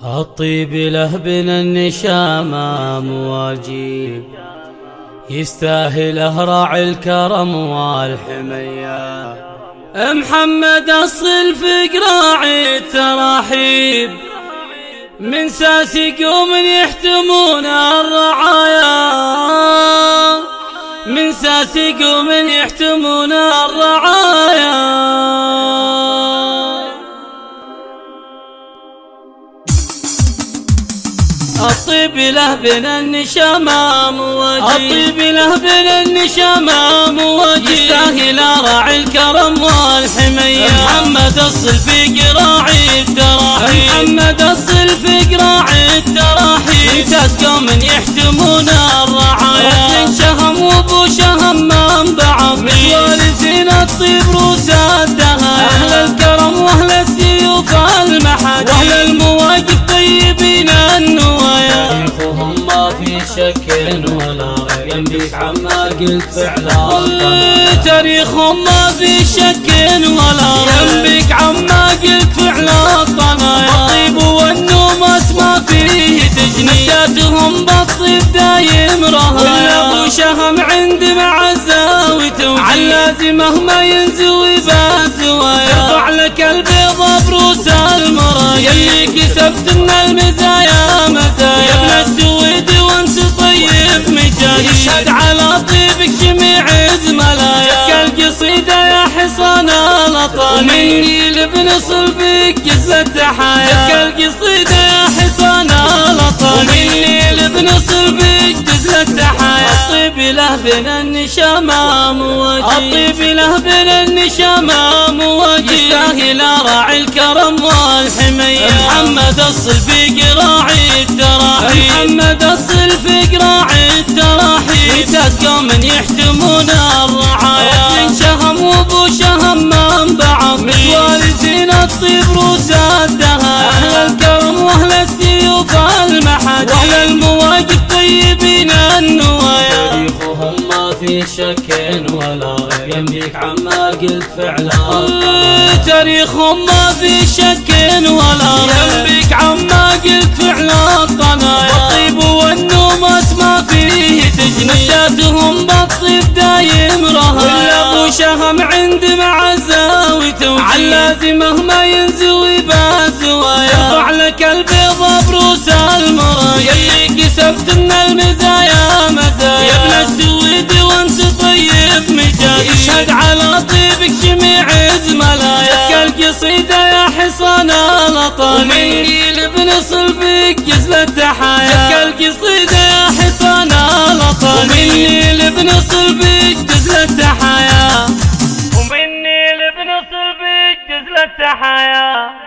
الطيب له بن النشامة مواجيب، يستاهله راعي الكرم والحمية. محمد أصل في قراعي التراحيب، من ساس قوم يحتمون الرعايا، من ساس قوم يحتمون الرعايا. الطيب له بن النشامة مواجيب، الطيب له بن النشامة مواجيب، يستاهل راعي الكرم والحمية. محمد أصل في قراعي التراحيب، محمد أصل في قراعي التراحيب، من ساس قوم يحتمون الرعايا. رجل شهم وابو شهم منبعه، متوارثين الطيب روس الدهايا. أهل الكرم وأهل السيوف المحاديد، وأهل المواقف طيبين النوايا. تاريخهم ما في شك ولا غير، ينبيك عما قلت فعلا. تاريخهم ما في شك ولا غير، ينبيك عما قلت فعلا الطنايا. الطيب والنومات ما فيه تجني، ذاتهم بالطيب دايم رهايا. ابو شهم عند معزة وتوجيه، عاللازمه ما ينزوي بازوايا. يرفع لك البيضة بروس المرايا، يلي كسبت من المزايا مزايا. يا ابن السويد وانت طيب مجاهد، يشهد على طيبك جميع زملايا. شك القصيدة يا حصان الأطالي، ومني لابن صلبك جزل التحايا. شك القصيدة يا حصان الأطالي، ومني لابن صلبك جزل التحايا. الطيب له بن النشامة مواجيب، الطيب له بن النشامة مواجيب، يستاهل راعي الكرم والحمية. محمد أصل في قراعي التراحيب، محمد أصل في قراعي التراحيب، من ساس قوم يحتمون الرعايا. رجل شهم وابو شهم منبعه، متوارثين الطيب روس الدهايا. أهل الكرم وأهل السيوف المحاديد، وأهل المواقف طيبين النوايا. تاريخهم ما في شك ولا غير، ينبيك عما قلت فعلا. تاريخهم ما في شك ولا غير، ينبيك عما قلت فعلا الطنايا. الطيب والنومات ما فيه تجني، ذاتهم بالطيب دايم رهايا. ابو شهم عند معزة وتوجيه، عاللازمه ما ينزوي بازوايا. يرفع لك البيضة بروس المرايا، يلي كسبت من المزايا مزايا. يا ابن السويد وانت طيب مجاهد، يشهد على طيبك جميع زملايا. شك القصيدة يا حصان الأطالي، ومني لابن صلبك جزل التحايا. شك القصيدة يا حصان الأطالي، ومني لابن صلبك جزل التحايا، ومني لابن صلبك جزل التحايا.